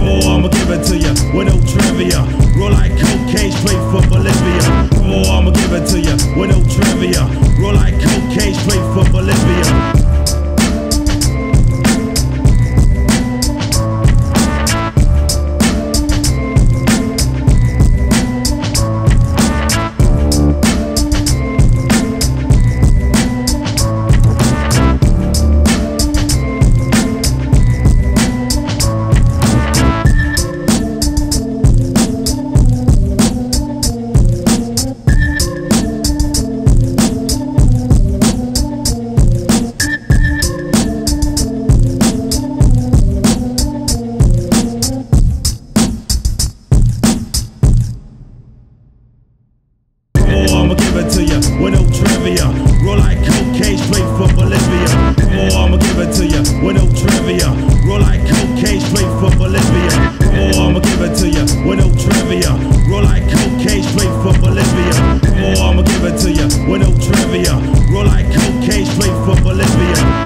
Oh, I'ma give it to you with no trivia. Roll like cocaine straight from Bolivia. Oh, I'ma give it to you with no trivia. Roll like cocaine straight from Bolivia. I'ma give it to you with no trivia. Roll like cocaine straight from Bolivia. Oh, I'ma give it to you with no trivia. Roll like cocaine straight from Bolivia. Oh, I'ma give it to you with no trivia. Roll like cocaine straight from Bolivia. Oh, I'ma give it to you with no trivia. Roll like cocaine straight from Bolivia.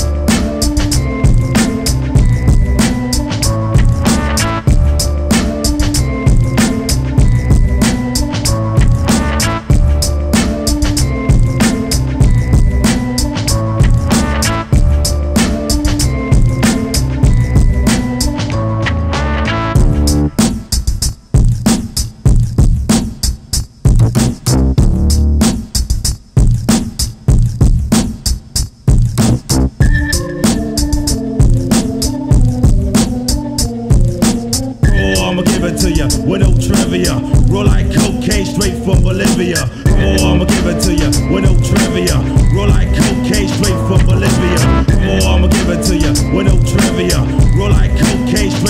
I'ma give it to you with no trivia. Roll like cocaine straight from Bolivia. Oh, I'ma give it to you with no trivia. Roll like cocaine straight from Bolivia. Oh, I'ma give it to you with no trivia. Roll like cocaine straight